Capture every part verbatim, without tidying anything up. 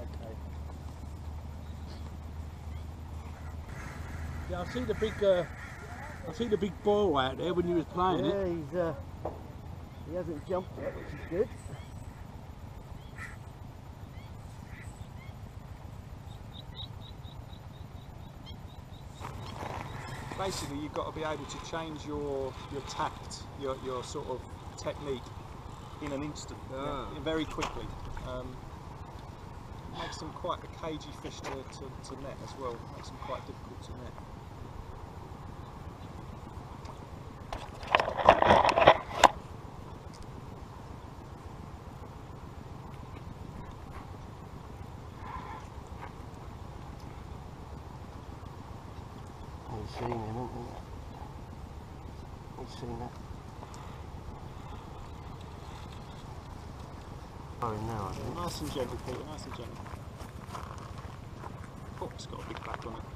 Okay. Yeah, I see the big, uh, I see the big ball out there when you was playing yeah, it. Yeah, he's uh, he hasn't jumped yet, which is good. Basically, you've got to be able to change your your tact, your your sort of technique in an instant, Ah. yeah, very quickly. Um, makes them quite a cagey fish to, to, to net as well. Makes them quite difficult to net. He's seen him, hasn't he? He's seen that. Oh, now I think. Nice and gentle, Peter, nice and gentle. Oh, it's got a big back on it.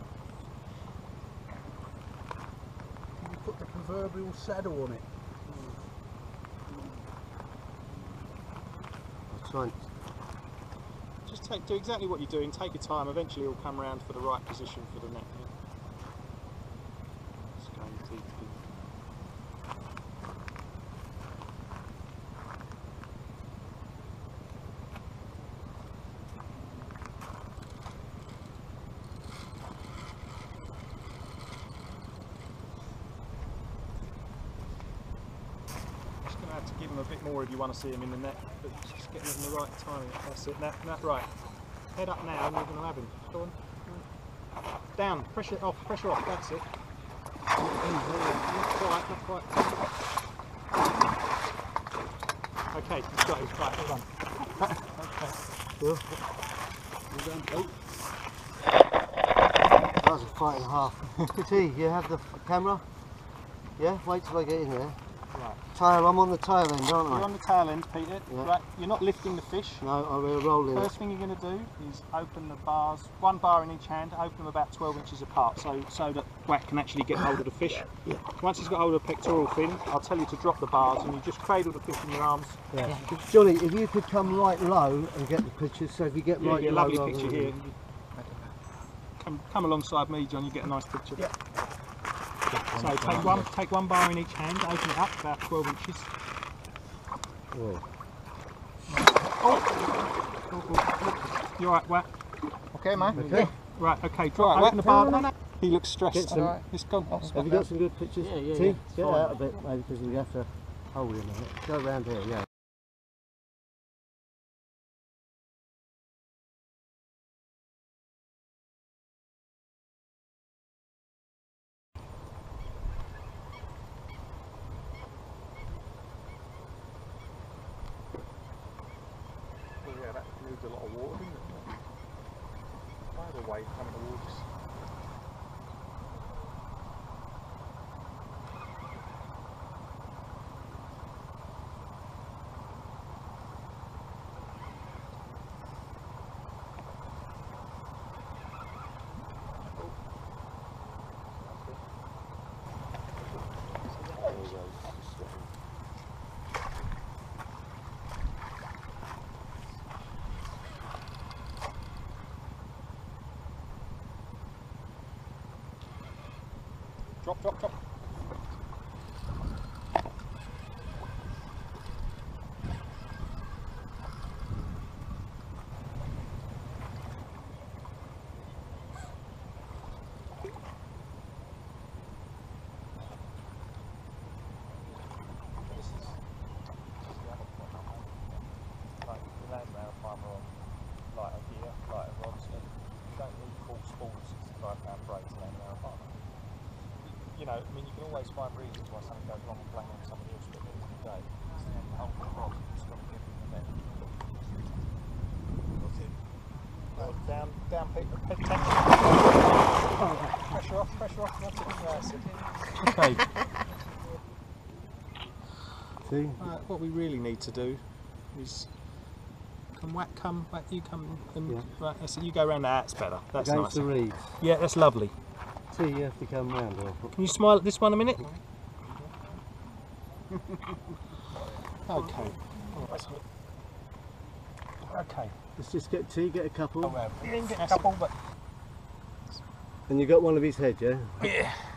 Can you put the proverbial saddle on it? I'll try and... Just take, do exactly what you're doing, take your time, eventually it'll come round for the right position for the net. Yeah? Just going deep in. Have to give him a bit more if you want to see him in the net, but just get him in the right timing. That's it. That, that right. Head up now, and you're going to have him. Go on. Down. Pressure off. Pressure off. That's it. Not quite. Not quite. Okay, you've got him. Right. Hold on. Okay. Sure. Well done, Pete. That was a fight and a half. T, you have the camera? Yeah? Wait till I get in there. Right. Tail, I'm on the tail end, aren't I? You're on the tail end, Peter. Yeah. Right. You're not lifting the fish. No, I'm uh, rolling First it. thing you're going to do is open the bars, one bar in each hand, open them about twelve inches apart, so so that Whack can actually get hold of the fish. Yeah. Once he's got hold of the pectoral fin, I'll tell you to drop the bars, and you just cradle the fish in your arms. Yeah. Johnny, if you could come right low and get the pictures, so if you get Yeah, right get a low... lovely rather picture than- here. Come, come alongside me, John. You get a nice picture. Yeah. So take one, take one bar in each hand, open it up about twelve inches. Oh. Oh, oh, oh. You're right, Whack. Okay, man. Okay. Right, okay. Drop, Right, open the bar. No, no. He looks Get stressed. some- Right. It's gone. Have you got some good pictures? Yeah, yeah, T, yeah. get Fine. out a bit, maybe, because we have to hold him a bit. Go around here, yeah. Oh, yeah, that needs a lot of water, doesn't it? Why the wave coming towards us? Drop, drop, drop. This is the other point I'm on. Like, you land around a farmer on lighter gear, lighter rods, and you don't need full spools, sixty-five pound braid to land around a farmer. You know, I mean, you can always find reasons why something goes wrong and blame on somebody else, but at the end of the day, it's the whole of the rod, it's got to get in the net. That's it. Right, down, down, Peter, head tank. Pressure off, pressure off, that's it, that's it. Okay. See? Uh, what we really need to do is, can Whack come, Whack, you come, and, Yeah. right, so you go around that, that's better, that's Against nice. the reeds. Yeah, that's lovely. T, you have to come round. Or... Can you smile at this one a minute? Okay. Okay. Let's just get tea, get a couple. Oh, well, you didn't get a couple, but And you got one of his head, yeah? yeah.